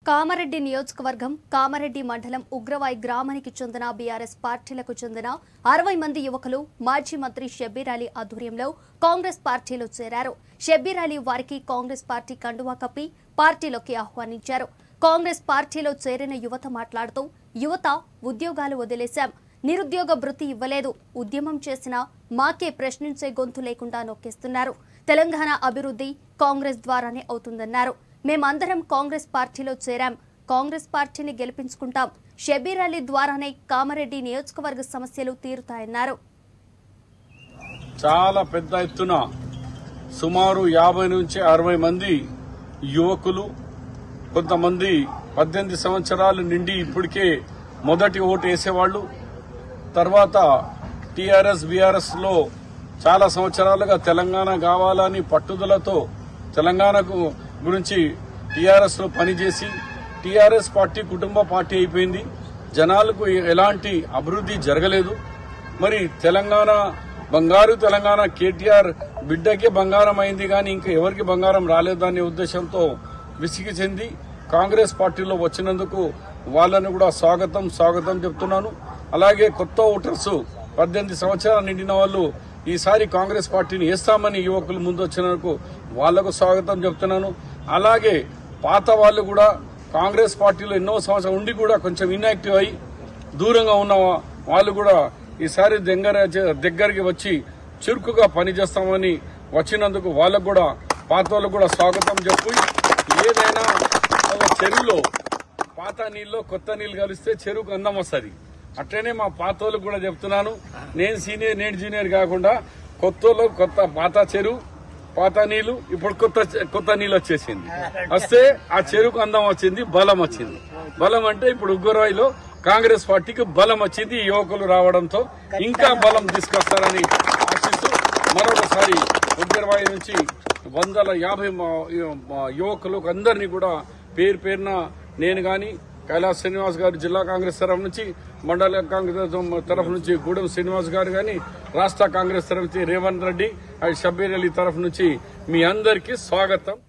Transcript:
కామారెడ్డి నియోజకవర్గం కామారెడ్డి మండలం ఉగ్రవాయి గ్రామానికి చెందిన బీఆర్ఎస్ పార్టీలకు చెందిన 60 మంది యువకులు మాజీ మంత్రి షబ్బీర్ అలీ ఆధ్వర్యంలో కాంగ్రెస్ పార్టీలో చేరారు. షబ్బీర్ అలీ వారికి కాంగ్రెస్ పార్టీ కండువా కప్పి పార్టీలోకి ఆహ్వానించారు. కాంగ్రెస్ పార్టీలో చేరిన యువత మాట్లాడుతూ యువత ఉద్యోగాలు వదిలేశాం, నిరుద్యోగ భృతి ఇవ్వలేదు, ఉద్యమం చేసినా మాకే ప్రశ్నించే గొంతు లేకుండా నొక్కేస్తున్నారు. తెలంగాణ అభివృద్ధి కాంగ్రెస్ ద్వారానే అవుతుందన్నారు. మేమందరం కాంగ్రెస్ పార్టీలో చేరాం, కాంగ్రెస్ పార్టీని గెలిపించుకుంటాం. షబ్బీర్ అలీ ద్వారానే కామారెడ్డి నియోజకవర్గ సమస్యలు తీరుతాయన్నారు. చాలా పెద్ద ఎత్తున సుమారు 50 నుంచి 60 మంది యువకులు, కొంతమంది 18 సంవత్సరాలు నిండి ఇప్పటికే మొదటి ఓటు వేసేవాళ్లు, తర్వాత టీఆర్ఎస్ బీఆర్ఎస్ లో చాలా సంవత్సరాలుగా తెలంగాణ కావాలని పట్టుదలతో తెలంగాణకు గురించి టీఆర్ఎస్ లో పనిచేసి టీఆర్ఎస్ పార్టీ కుటుంబ పార్టీ అయిపోయింది. జనాలకు ఎలాంటి అభివృద్ధి జరగలేదు. మరి తెలంగాణ బంగారు తెలంగాణ కేటీఆర్ బిడ్డకే బంగారం అయింది కానీ ఇంకా ఎవరికి బంగారం రాలేదనే ఉద్దేశంతో విసిగి చెంది కాంగ్రెస్ పార్టీలో వచ్చినందుకు వాళ్ళని కూడా స్వాగతం చెప్తున్నాను. అలాగే కొత్త ఓటర్స్ 18 సంవత్సరాలు నిండిన వాళ్ళు ఈసారి కాంగ్రెస్ పార్టీని వేస్తామని యువకులు ముందు వచ్చినందుకు వాళ్లకు స్వాగతం చెప్తున్నాను. అలాగే పాత వాళ్ళు కూడా కాంగ్రెస్ పార్టీలో ఎన్నో సంవత్సరాలు ఉండి కూడా కొంచెం ఇన్యాక్టివ్ అయి దూరంగా ఉన్న వాళ్ళు కూడా ఈసారి దగ్గరికి వచ్చి చురుకుగా పనిచేస్తామని వచ్చినందుకు వాళ్ళకు కూడా పాత వాళ్ళకు కూడా స్వాగతం చెప్పి, ఏదైనా ఒక చెరువులో పాత నీళ్ళు కొత్త నీళ్లు కలిస్తే చెరువుకు అందం వస్తుంది. అట్లనే మా పాత వాళ్ళకు కూడా చెప్తున్నాను, నేను సీనియర్ నేను జూనియర్ కాకుండా కొత్త పాత చెరువు పాత నీళ్లు ఇప్పుడు కొత్త నీళ్ళు వచ్చేసింది. వస్తే ఆ చెరువుకు అందం వచ్చింది, బలం వచ్చింది. బలం అంటే ఇప్పుడు ఉగ్రవాయిలో కాంగ్రెస్ పార్టీకి బలం వచ్చింది. యువకులు రావడంతో ఇంకా బలం తీసుకొస్తారని ఆశిస్తూ మరొకసారి ఉగ్రవాయి నుంచి 150 యువకులకు అందరినీ కూడా పేరు పేరున నేను గాని కైలాస్ శ్రీనివాస్ గారు జిల్లా కాంగ్రెస్ తరఫు నుంచి, మండల కాంగ్రెస్ తరఫు నుంచి గూడెం శ్రీనివాస్ గారు గాని, రాష్ట్ర కాంగ్రెస్ తరఫు నుంచి రేవంత్ రెడ్డి అండ్ షబ్బీర్ అలీ తరఫు నుంచి మీ అందరికీ స్వాగతం.